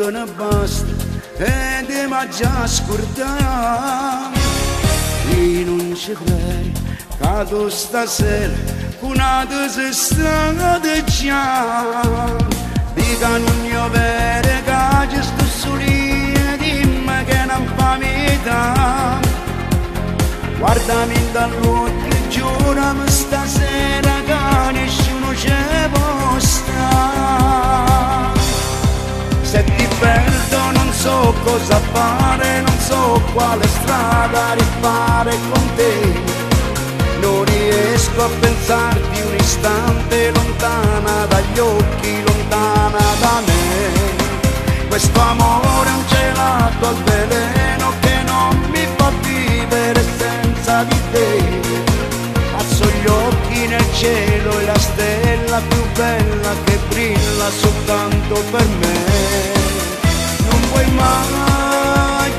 che ne basta e ti mangia scordare. Io non ci credo che tu stasera con una sei stata già. Dica non io vero che ci sto solino, dimmi che non fa metà. Guardami dall'occhio, giurami stasera che nessuno ci può stare. Se ti perdo non so cosa fare, non so quale strada rifare con te. Non riesco a pensarti un istante, lontana dagli occhi, lontana da me. Questo amore è un gelato al veleno che non mi fa vivere senza di te. Alzo gli occhi nel cielo e la stella più bella che brilla soltanto per me. Non puoi immaginare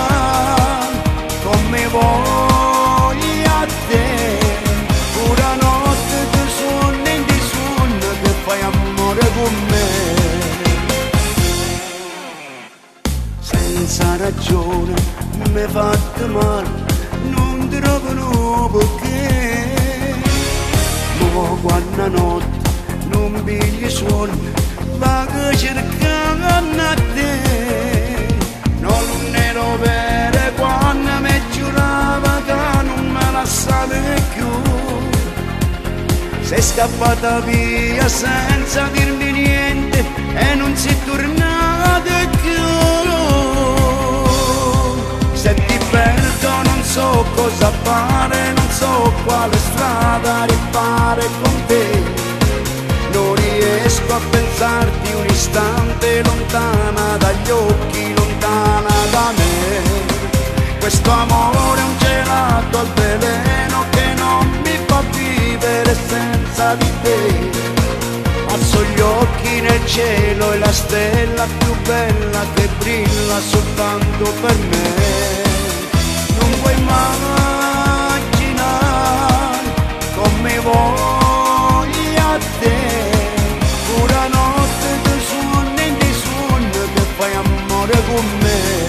come voglio a te. Pura notte ti suono e ti suono che fai amore con me. Senza ragione mi hai fatto male, non ti trovo perché. Ma quando notte non pigli suono, va che cercano a te. Non ero vero quando mi giurava che non me lasciavi più. Sei scappata via senza dirmi niente e non sei tornata più. Se ti perdo non so cosa fare, non so quale strada rifare con te. Non riesco a pensarti un istante, lontana dagli occhi, lontana da me. Questo amore è un gelato al veleno che non mi fa vivere senza di te. Alzo gli occhi nel cielo e la stella più bella che brilla soltanto per me. Non puoi immaginare come voglio a te. Pura notte ti suono e ti suono che fai amore con me.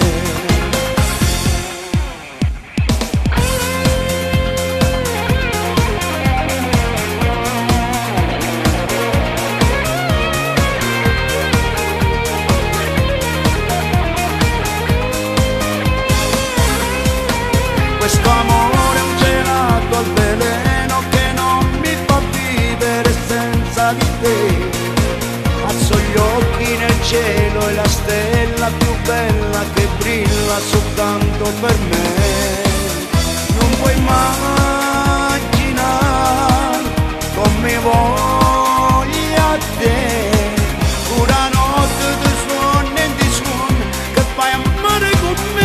Questo amore è un gelato al veleno che non mi fa vivere senza di te. Alzo gli occhi nel cielo e la stella più bella che brilla soltanto per me. Non puoi immaginare come voglio a te. Pura notte ti suono e ti suono che fai amore con me.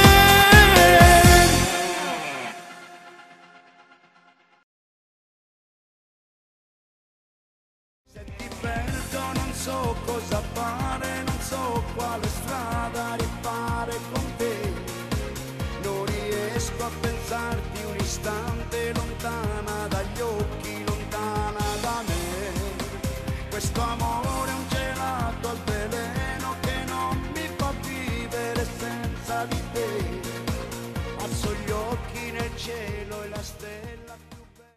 Se ti perdo non so cosa fare, non so quale strada rifare con te. Non riesco a pensarti un istante, lontana dagli occhi, lontana da me. Questo amore